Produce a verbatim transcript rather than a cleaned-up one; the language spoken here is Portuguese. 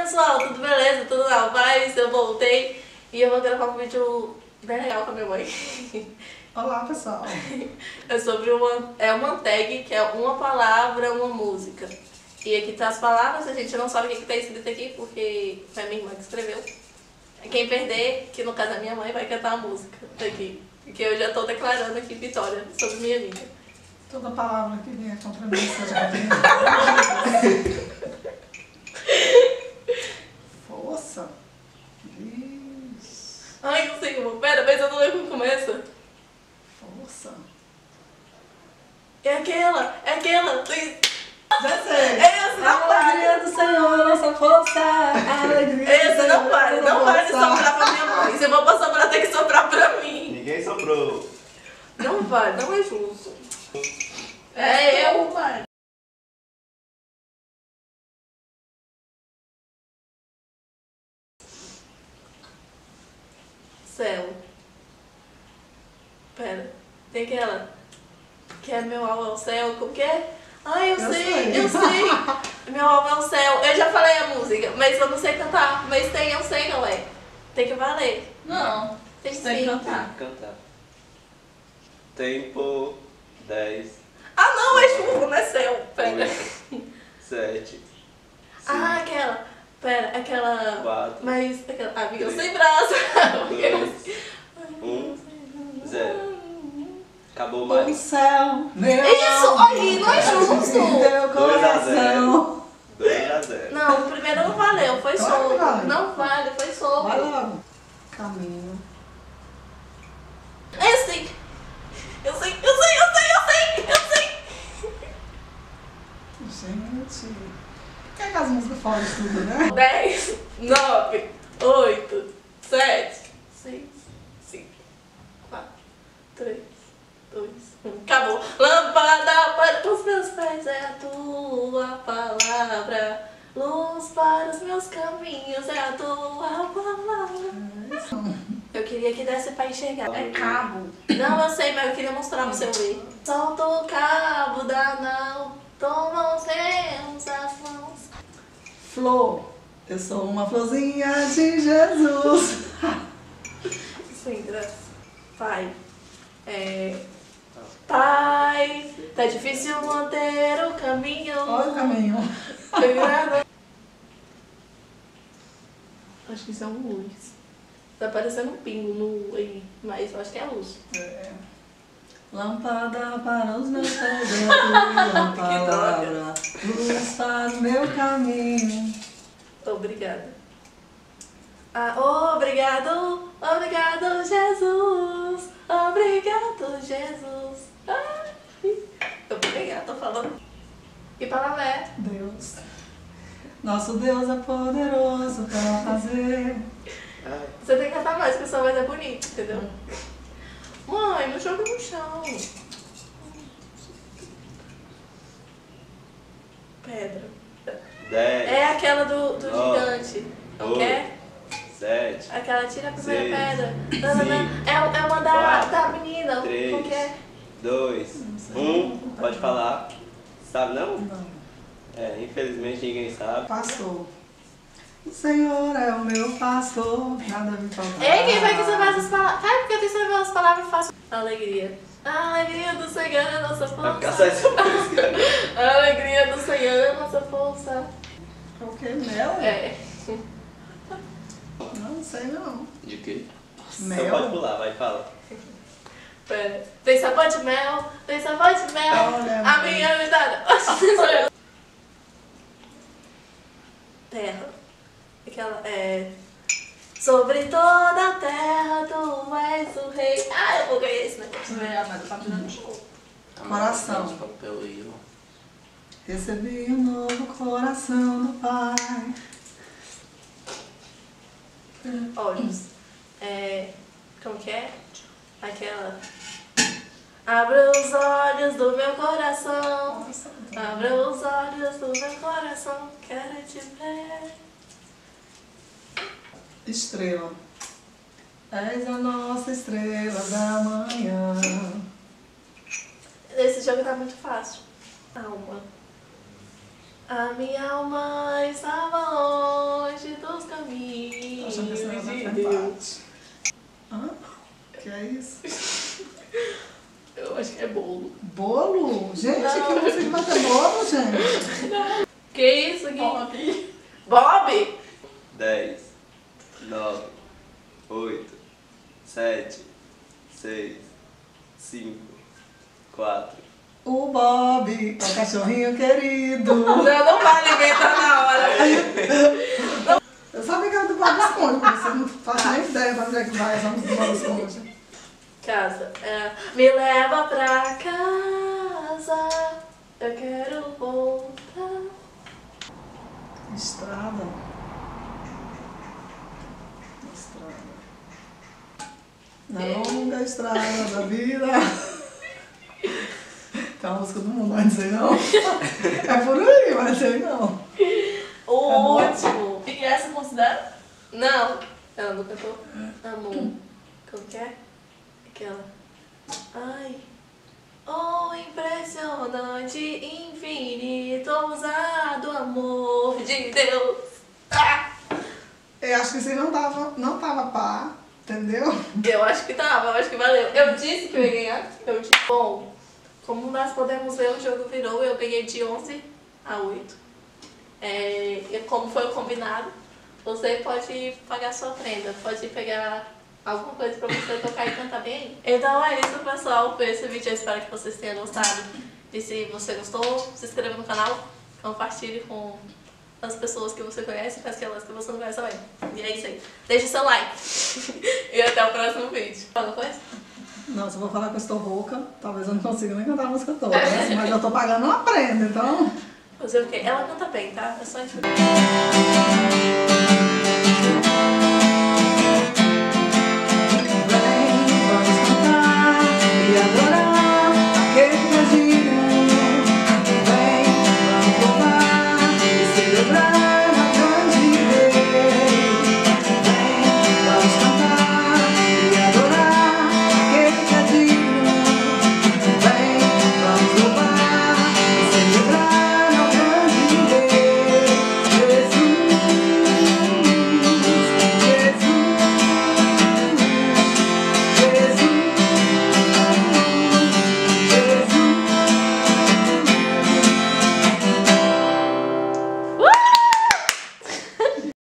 pessoal, tudo beleza? Tudo na paz? Eu voltei e eu vou gravar um vídeo bem legal com a minha mãe. Olá, pessoal. É sobre uma, é uma tag que é uma palavra, uma música. E aqui tá as palavras, a gente não sabe o que, que tá escrito aqui porque foi a minha irmã que escreveu. Quem perder, que no caso é minha mãe, vai cantar a música aqui. Porque eu já tô declarando aqui vitória sobre minha vida. Toda palavra que vier contra mim seja bem. Força. Isso. Ai, não sei como. Pera, mas eu não lembro como começa. Força. É aquela, é aquela. Já sei. Essa não A alegria do Senhor, nossa força. A alegria do Esse Senhor, não vale, não nossa vale força. soprar pra minha mãe. Se eu vou pra soprar, tem que soprar pra mim. Ninguém soprou. Não vale, não é justo. É eu, mano. Céu. Pera, tem aquela. Que é meu alvo é o céu, como que é? Ai, eu, Eu sei, sei. eu sei. Meu alvo é o céu. Eu já falei a música, mas eu não sei cantar. Mas tem, eu sei, não é? Tem que valer. Não, Tem você tem que sim. cantar. Cantar. Tempo. dez, Ah, não, é chuva, não é céu. Pera. oito, sete, Ah, aquela. Pera, aquela. quatro, Mas aquela. Amiga, eu três, sem braço. dois, um, zero. Acabou O mais. céu, meu Isso, amor, olha, não é justo. meu dois a zero. coração. dois a zero. Não, o primeiro não valeu, foi Claro que soco. vale. Não vale, foi Vai soco. logo. Caminho. Eu sei. Eu sei, eu sei, eu sei, eu sei, eu sei. Gente. Por que, que as músicas falam de tudo, né? dez, nove, oito, sete, seis, cinco, quatro, três, dois, um. Acabou. Lâmpada para os meus pés é a tua palavra. Luz para os meus caminhos é a tua palavra. Eu queria que desse pra enxergar. É cabo. Não, eu sei, mas eu queria mostrar pra você ver. Solta o cabo da não, toma os remos das mãos. Flor. Eu sou uma florzinha de Jesus. Sem graça. Pai. É... Pai, tá difícil manter o caminho. Olha o caminho. Acho que isso é um luz. Tá parecendo um pingo no aí, mas eu acho que é luz. É. Lâmpada para os meus pés, é a tua palavra. Luz para o meu caminho. Obrigada. Ah, obrigado, obrigado, Jesus. Obrigado, Jesus. Ai, eu vou pegar, tô falando. Que palavra é? Deus. Nosso Deus é poderoso para fazer. Ai, Você tem que cantar mais, porque sua voz é bonita, entendeu? Mãe, não joga no chão. Pedra. dez, É aquela do, do Nove, gigante. Não oito, quer? sete, Aquela tira a primeira seis, pedra. Não, não, não. cinco, É, é uma da, quatro, da menina. três, Como que é? dois, um. Pode falar. Sabe não? Não. É, infelizmente ninguém sabe. Pastor. O Senhor é o meu pastor, nada me faltará. Ei, quem vai que você faz as palavras? Vai, porque eu tenho que saber as palavras e faço. Alegria. A alegria do Senhor é nossa Vai ficar só força. essa música. A alegria do Senhor é nossa força. É o que? Mel? É. Não sei não. De quê? Mel? Então pode pular, vai, fala. Pera. Tem sabor de mel, tem sabor de mel. Olha, A mãe. minha vida. Terra. Aquela é. Sobre toda a terra tu és o rei. Ah, eu vou ganhar esse negócio. É, mas tá tirando show. Coração. Papel aí, ó. Recebi um novo coração do Pai. Olhos. É. Como que é? Aquela. Abra os olhos do meu coração. Nossa, Abra os olhos do meu coração. Quero te ver. estrela. És a nossa estrela da manhã. Esse jogo tá muito fácil. Alma. A minha alma estava longe Deus. Hã? Que é isso? Eu acho que é bolo. Bolo? Gente, Não. que música de bater bolo, gente? Que isso aqui? Bob. Bob? dez, nove, oito, sete, seis, cinco, quatro. O Bob, o cachorrinho querido. Não, não vai alimentar na hora. Eu sabia que era do Bob Esponja, mas você não faz nem ideia pra onde é que vai essa música do Bob Esponja. Casa. É, me leva pra casa. Eu quero voltar. Estrada. Estrada. Na longa estrada da vida. Tem uma música do mundo, mas não sei não. É por aí, mas sei não. O Amor. último. E essa considera? Não. Ela não cantou? Amor. Como que é? Aquela. Ai. Oh, impressionante, infinito, ousado amor de Deus. Ah! Eu acho que você não tava, não tava pá, entendeu? Eu acho que tava, eu acho que valeu. Eu disse que eu ia ganhar. Eu disse. Bom, como nós podemos ver, o jogo virou. Eu ganhei de onze a oito. É, e como foi o combinado, você pode pagar sua prenda. Pode pegar alguma coisa pra você tocar e cantar bem. Então é isso, pessoal. Foi esse vídeo. Eu espero que vocês tenham gostado. E se você gostou, se inscreva no canal. Compartilhe com as pessoas que você conhece e com aquelas que você não conhece também. E é isso aí. Deixe seu like. E até o próximo vídeo. Alguma coisa? Não, se eu vou falar que eu estou rouca, talvez eu não consiga nem cantar a música toda, né? Mas eu tô pagando uma prenda, então... Fazer o quê? Ela canta bem, tá? É só a gente...